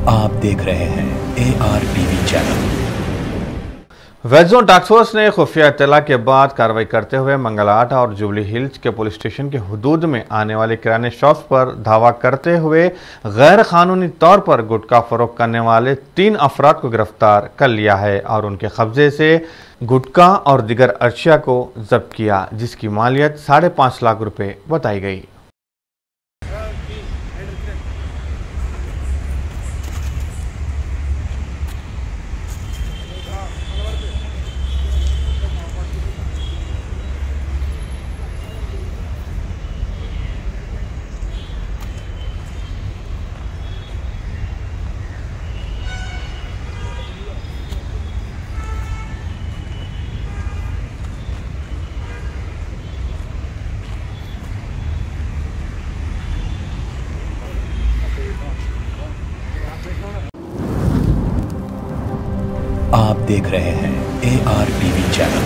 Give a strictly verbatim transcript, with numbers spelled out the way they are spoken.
आप देख रहे हैं A R TV channel. West zone task force ने खुफिया इत्तला के बाद कार्रवाई करते हुए मंगलाट और जुबली हिल्स के पुलिस स्टेशन के हुदूद में आने वाले किराने शॉप्स पर धावा करते हुए गैर कानूनी तौर पर गुटखा फरोख्त करने वाले तीन अफराद को गिरफ्तार कर लिया है और उनके कब्जे से गुटखा और दिगर अशिया को जब्त किया, जिसकी मालियत साढ़े पाँच लाख रुपए बताई गई। आप देख रहे हैं ए आर टीवी चैनल।